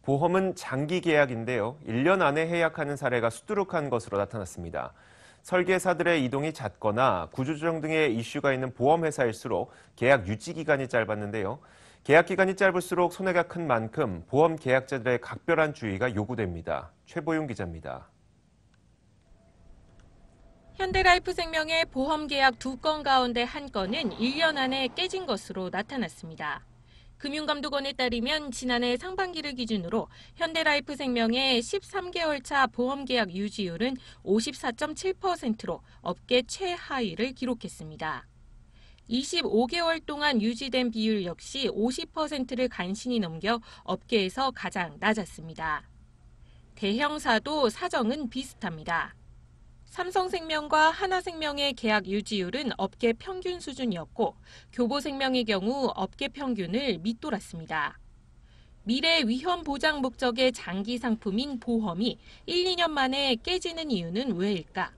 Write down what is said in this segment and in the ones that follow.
보험은 장기 계약인데요. 1년 안에 해약하는 사례가 수두룩한 것으로 나타났습니다. 설계사들의 이동이 잦거나 구조조정 등의 이슈가 있는 보험회사일수록 계약 유지 기간이 짧았는데요. 계약 기간이 짧을수록 손해가 큰 만큼 보험 계약자들의 각별한 주의가 요구됩니다. 최보윤 기자입니다. 현대라이프생명의 보험 계약 2건 가운데 1건은 1년 안에 깨진 것으로 나타났습니다. 금융감독원에 따르면 지난해 상반기를 기준으로 현대라이프생명의 13개월 차 보험 계약 유지율은 54.7%로 업계 최하위를 기록했습니다. 25개월 동안 유지된 비율 역시 50%를 간신히 넘겨 업계에서 가장 낮았습니다. 대형사도 사정은 비슷합니다. 삼성생명과 하나생명의 계약 유지율은 업계 평균 수준이었고 교보생명의 경우 업계 평균을 밑돌았습니다. 미래 위험 보장 목적의 장기 상품인 보험이 1, 2년 만에 깨지는 이유는 왜일까?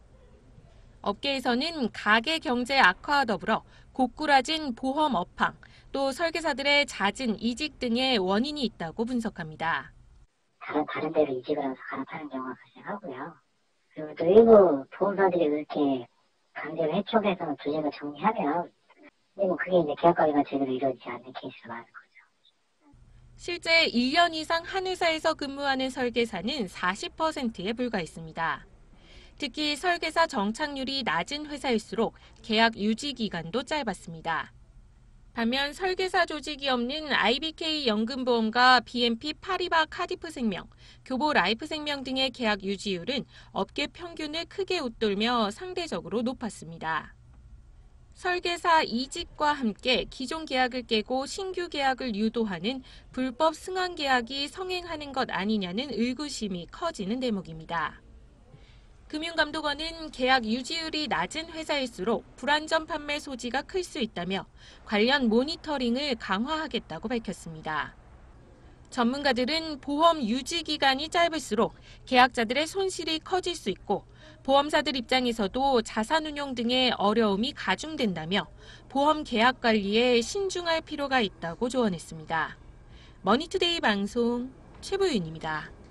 업계에서는 가계 경제 악화와 더불어 고꾸라진 보험 업황, 또 설계사들의 잦은 이직 등의 원인이 있다고 분석합니다. 다른 데로 이직을 해서 갈아타는 경우가 발생하고요. 그리고 또 일부 보험사들이 그렇게 강제로 해촉해서 조직을 정리하면 그게 이제 계약 관리가 제대로 이루어지지 않는 케이스가 많은 거죠. 실제 1년 이상 한 회사에서 근무하는 설계사는 40%에 불과했습니다. 특히 설계사 정착률이 낮은 회사일수록 계약 유지 기간도 짧았습니다. 반면 설계사 조직이 없는 IBK 연금보험과 BNP 파리바 카디프생명, 교보 라이프생명 등의 계약 유지율은 업계 평균을 크게 웃돌며 상대적으로 높았습니다. 설계사 이직과 함께 기존 계약을 깨고 신규 계약을 유도하는 불법 승원 계약이 성행하는 것 아니냐는 의구심이 커지는 대목입니다. 금융감독원은 계약 유지율이 낮은 회사일수록 불안전 판매 소지가 클 수 있다며 관련 모니터링을 강화하겠다고 밝혔습니다. 전문가들은 보험 유지 기간이 짧을수록 계약자들의 손실이 커질 수 있고 보험사들 입장에서도 자산운용 등의 어려움이 가중된다며 보험 계약 관리에 신중할 필요가 있다고 조언했습니다. 머니투데이 방송 최보윤입니다.